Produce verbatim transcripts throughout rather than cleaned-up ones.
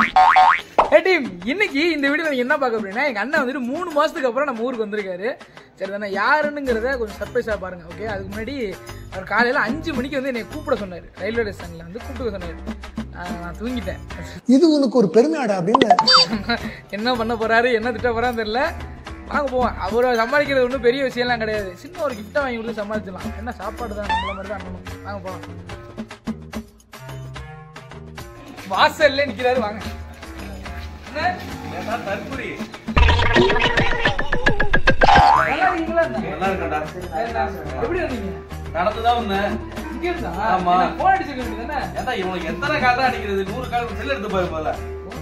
Team இன்னைக்கு இந்த video என்ன பார்க்க அப்படின்னா எங்க அண்ணன் வந்துட்டு மூணு மாசத்துக்கு அப்புறம் நம்ம ஊருக்கு வந்திருக்காரு. சரி தானே யாருன்னுங்கிறத கொஞ்சம் சர்ப்ரைஸா பாருங்க. ஓகே, அதுக்கு முன்னாடி அவர் காலையில அஞ்சு மணிக்கு வந்து என்னை கூப்பிட சொன்னாரு. ரயில்வே ஸ்டேஷன்ல வந்து கூப்பிட்டு சொன்னாரு. நான் தூங்கிட்டேன். இது உனக்கு ஒரு பெருமையாடா அப்படின்னு என்ன பண்ண போறாரு என்ன திட்ட போறான்னு தெரியல. வாங்க போவோம். அவரை சமாளிக்கிறது ஒன்றும் பெரிய விஷயம்லாம் கிடையாது. சின்ன ஒரு கிஃப்டா வாங்கி கொடுத்து சமாளிச்சிடலாம். என்ன சாப்பாடு தான் நம்மள மாதிரி தான் அண்ணனும். வாங்க போவோம். வாசல்ல நிக்கிறாரு. வாங்க. தற்கொலை எப்படி வந்தீங்க? நடந்துதான் வந்தேன். ஆமா, போன் அடிச்சு தானே. ஏன்னா இவனுக்கு எத்தனை கால் அடிக்கிறது? நூறு கால் செல் எடுத்து பாரு முதல்ல.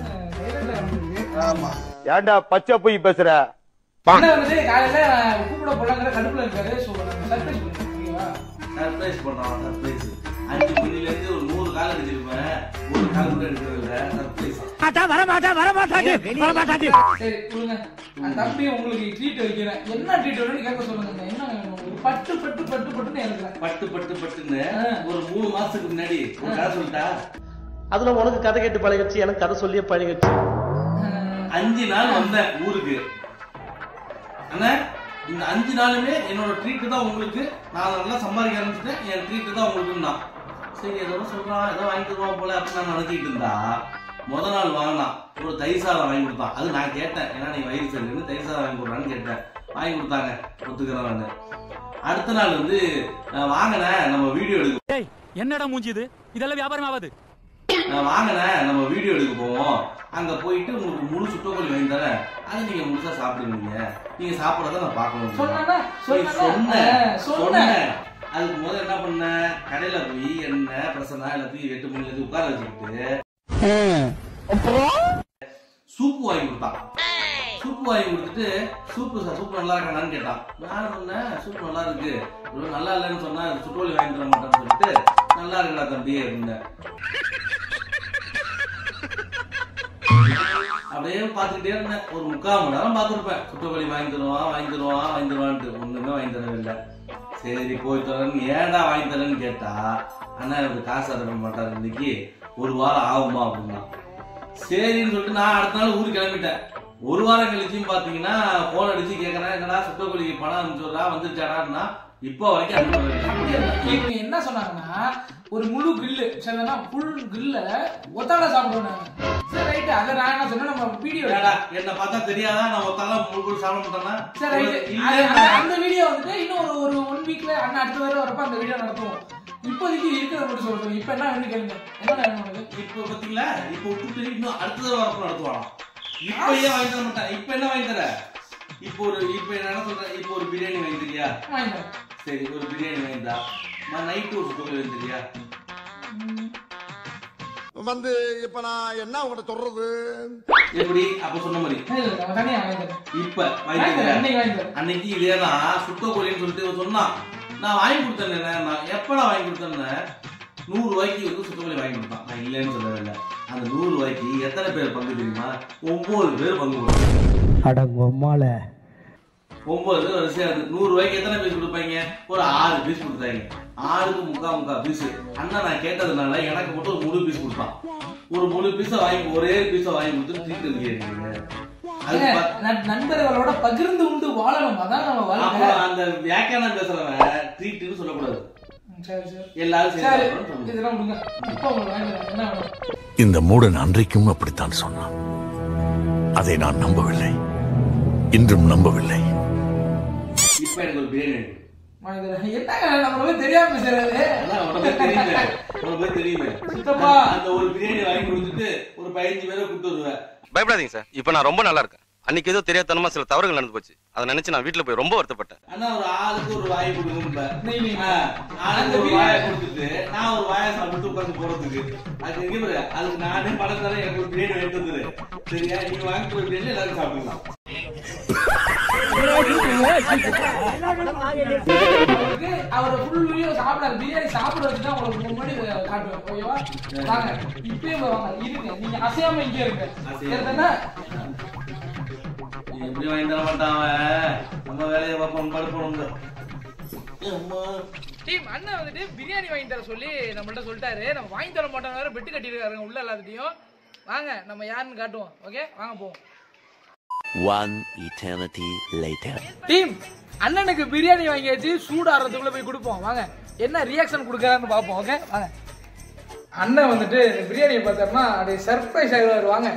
ஆமா, ஏன்டா பச்சை போய் பேசுற? காலையில கூப்பிட போலாங்கிற கடுப்புல இருக்காரு. சர்ப்ரைஸ் சர்ப்ரைஸ் பண்றான். சர்ப்ரைஸ் அஞ்சு மணில இருந்து ஒரு நூறு கால் அடிச்சிருப்பேன். ஒரு கால் கூட எடுக்கிறதுல சர்ப்ரைஸ். வர மாட்டா வர மாட்டாடி வர மாட்டாடி. சரி கொடுங்க. அந்த தம்பி உங்களுக்கு ட்ரீட் வைக்கிறேன். என்ன ட்ரீட் வேணும்னு கேட்க சொல்லுங்க. என்ன வேணும்? பட்டு பட்டு பட்டு பட்டுன்னு எழுதுறேன். பட்டு பட்டு பட்டுன்னு ஒரு மூணு மாசத்துக்கு முன்னாடி ஒரு கதை சொல்லிட்டா. அதுல உனக்கு கதை கேட்டு பழகிடுச்சு, எனக்கு கதை சொல்லியே பழகிடுச்சு. அஞ்சு நாள் வந்தேன் ஊருக்கு. ஆனா இந்த அஞ்சு நாளுமே என்னோட ட்ரீட் தான் உங்களுக்கு. நான் நல்லா சம்பாதிக்க ஆரம்பிச்சுட்டேன். என் ட்ரீட் தான் உங்களுக்கு தான். சரி ஏதோ சொல்றான், ஏதோ வாங்கி தருவான் போல அப்படின்னு நான் நினைச்சிட்டு இருந்தா, முத நாள் வாங்கினான். ஒரு தயிர் சாதம் வாங்கி கொடுத்தான். அது நான் கேட்டேன், ஏன்னா நீ வயிறு சரின்னு தயிர் சாதம் வாங்கி கொடுறான்னு கேட்டேன். வாங்கி கொடுத்தாங்க, ஒத்துக்கிறேன் நான். அடுத்த நாள் வந்து வாங்கினேன் நம்ம வீடியோ எடுக்க. என்னடா மூஞ்சிது, இதெல்லாம் வியாபாரம் ஆகாது. நான் வாங்கினேன் நம்ம வீடியோ எடுக்க போவோம். அங்க போயிட்டு உங்களுக்கு முழு சுட்டக்கோழி வாங்கி தரேன். அது நீங்க முழுசா சாப்பிடுவீங்க. நீங்க சாப்பிடறத நான் பார்க்கணும் சொன்னேன். அதுக்கு முதல்ல என்ன பண்ண, கடையில போய் எண்ணெய் பிரசனா எல்லாத்தையும் எட்டு மணில இருந்து உட்கார வச்சுக்கிட்டு சூப்பு வாங்கி கொடுத்தான். சூப்பு வாங்கி கொடுத்துட்டு சூப்பு சூப்பு நல்லா இருக்கானு கேட்டான். நான் சொன்னேன் சூப்பு நல்லா இருக்கு. நல்லா இல்லைன்னு சொன்னா சுட்டோலி வாங்கி தர மாட்டேன்னு சொல்லிட்டு நல்லா இருக்குடா தம்பி அப்படின்னு அப்படியே பாத்துக்கிட்டே இருந்தேன். ஒரு முக்கால் மணி நேரம் பாத்துருப்பேன். சுட்டோலி வாங்கி தருவான் வாங்கி தருவான் வாங்கி தருவான்ட்டு ஒண்ணுமே வாங்கி தரவில்லை. சரி போய் தரேன்னு ஏன்டா வாங்கி தரேன்னு கேட்டா, அண்ணா எனக்கு காசு அனுப்ப மாட்டாரு, இன்னைக்கு ஒரு வாரம் ஆகுமா அப்படின்னா. சரின்னு சொல்லிட்டு நான் அடுத்த நாள் ஊருக்கு கிளம்பிட்டேன். ஒரு வாரம் கழிச்சும் பாத்தீங்கன்னா போன் அடிச்சு கேட்கறேன், என்னடா சுட்டக்கோழிக்கு பணம் அனுப்பிச்சுடா வந்துருச்சாடான்னா இப்போ வரைக்கும் என்ன சொன்னாங்கன்னா ஒரு முழு கிரில்லு சரினா ஃபுல் கிரில்ல ஒத்தால சாப்பிடுவோம். சரி ரைட். அத நான் என்ன சொன்னேன், நம்ம வீடியோ என்ன பார்த்தா தெரியாதா நான் ஒத்தால முழு சாப்பிட மாட்டேன்னா. சரி ரைட். அந்த வீடியோ வந்து இன்னும் ஒரு ஒரு ஒன் வீக்ல அண்ணா அடுத்த தடவை வரப்ப அந்த வீடியோ நடத்துவோம். இப்போதைக்கு இருக்கிறத மட்டும் சொல்றேன். இப்ப என்ன வேணும் கேளுங்க. என்ன வேணும் இப்போ பாத்தீங்களா? இப்போ விட்டுட்டு இன்னும் அடுத்த தடவை வரப்ப நடத்துவானா. இப்ப ஏன் வாங்கி தர மாட்டேன். இப்ப என்ன வாங்கி தர? இப்போ ஒரு இப்ப என்ன சொல்றேன், இப்போ ஒரு பிரியாணி வாங்கி தரியா? சரி ஒரு பிரியாணி வாங்கிட்டா. நான் நைட்டு ஒரு சுத்தம் வாங்கி தரியா? வந்து இப்ப நான் என்ன உங்கள்கிட்ட சொல்றது? எப்படி அப்ப சொன்ன மாதிரி இப்ப அன்னைக்கு இதேதான் சுத்த கோழின்னு சொல்லிட்டு சொன்னான். நான் வாங்கி கொடுத்தேன். நான் எப்படா வாங்கி கொடுத்தேன்னு நூறு ரூபாய்க்கு வந்து சுத்தக்கோழி வாங்கி கொடுத்தான். நான் இல்லைன்னு சொல்லவே இல்லை. அந்த நூறு ரூபாய்க்கு எத்தனை பேர் பங்கு தெரியுமா? ஒன்பது பேர் பங்கு கொடுத்தாங்க. ஒன்பது பேர் வரிசையா இருக்கு. நூறு ரூபாய்க்கு எத்தனை பீஸ் கொடுப்பாங்க? ஒரு ஆறு பீஸ் கொடுத்தாங்க. ஆறுக்கு முக்கா முக்கா பீஸ். அண்ணா நான் கேட்டதுனால எனக்கு மட்டும் ஒரு முழு பீஸ் கொடுத்தான். ஒரு முழு பீஸ வாங்கி ஒரே பீஸ வாங்கி கொடுத்து ட்ரீட் இருக்கீங்க. நண்பர்களோட பகிர்ந்து உண்டு வாழணும். அதான் நம்ம வாழ்க்கை. அந்த வியாக்கியானம் பேசுறவன் ட்ரீட்னு சொல்லக்கூடாது. இந்த மூடன் அன்றைக்கும் அப்படித்தான் சொன்னான். அதை நான் நம்பவில்லை, இன்றும் நம்பவில்லை. இப்ப எனக்கு ஒரு பிரியாணி தெரியாம தெரியுமே. அந்த ஒரு பிரியாணி வாங்கி கொடுத்துட்டு ஒரு பதினஞ்சு பேரை கூப்பிட்டு வருவேன். பயப்படாதீங்க சார், இப்ப நான் ரொம்ப நல்லா இருக்கேன். அன்னைக்கு ஏதோ தெரியாதனமா சில தவறுகள் நடந்து போச்சு. அதை நினைச்சு நான் வீட்டுல போய் ரொம்ப வருத்தப்பட்டேன். ஆனா ஒரு ஆளுக்கு ஒரு வாய் கொடுக்கணும். ஆளுக்கு ஒரு வாயை கொடுத்துட்டு நான் ஒரு வாயை சாப்பிட்டு உட்காந்து போறதுக்கு அதுக்கு அதுக்கு நானே பணம் தரேன். எனக்கு ஒரு பிரியாணி எடுத்து வந்துரு. சரியா? நீங்க வாங்கி ஒரு பிரியாணி எல்லாரும் சாப்பிடலாம். அவரை ஃபுல் வீடியோ சாப்பிடாது பிரியாணி சாப்பிட வச்சுதான் உங்களுக்கு முன்னாடி காட்டுவேன். ஓகேவா? வாங்க இப்பயே வாங்க. இருங்க, நீங்க அசையாம இங்கே இருங்க. எப்படி வாங்கி தர மாட்டான். நம்ம வேலையை பார்ப்போம் படுப்போம். டீம் அண்ணன் வந்துட்டு பிரியாணி வாங்கி தர சொல்லி நம்மள்ட்ட சொல்லிட்டாரு. நம்ம வாங்கி தர மாட்டோம். பெட்டு கட்டிருக்காருங்க உள்ள எல்லாத்தையும். வாங்க நம்ம யாருன்னு காட்டுவோம். ஓகே வாங்க போவோம். One eternity later. டீம் அண்ணனுக்கு பிரியாணி வாங்கியாச்சு, சூடாறதுக்குள்ள போய் கொடுப்போம். வாங்க என்ன ரியாக்ஷன் கொடுக்கறான்னு பார்ப்போம். ஓகே வாங்க. அண்ணன் வந்துட்டு பிரியாணியை பார்த்தோம்னா அப்படியே சர்ப்ரைஸ் ஆகிடுவார். வாங்க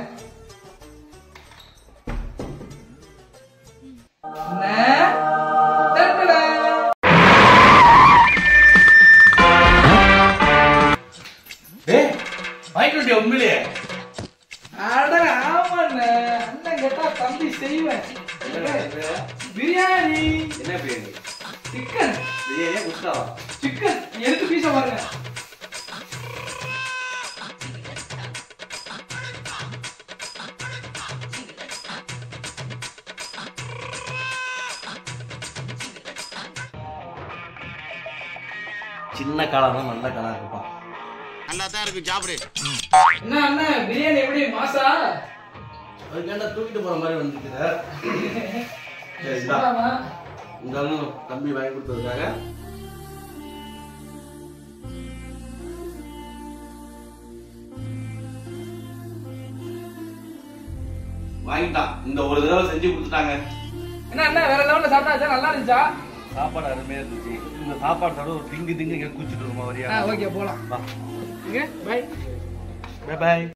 வாங்கிட்டு உண்மையிலேயே அட ஆமாண்ணே, அண்ணன் கேட்டா தம்பி செய்வேன். பிரியாணி என்ன பிரியாணி? சிக்கன் பிரியாணியா குஸ்காவா? சிக்கன் எடுத்து பீஸ பாருங்க. சின்ன காலம் நல்ல காலம் இருப்பா. நல்லா தான் இருக்கு சாப்பிடு. என்ன அண்ணா பிரியாணி எப்படி மாசா? அதுக்காண்ட தூக்கிட்டு போற மாதிரி வந்துருக்குற. சரிடா. இந்த அண்ணன் தம்பி வாங்கி கொடுத்ததுக்காக வாங்கிட்டான். இந்த ஒரு தடவை செஞ்சு கொடுத்துட்டாங்க. என்ன அண்ணா வேற லெவல்ல சாப்பிட்டா நல்லா இருந்துச்சா? சாப்பாடு அருமையா இருந்துச்சு. இந்த சாப்பாடு சாப்பிட ஒரு திங்கு திங்கு இங்க குச்சிட்டு வருமா வரியா? ஓகே போலாம். Okay bye bye by.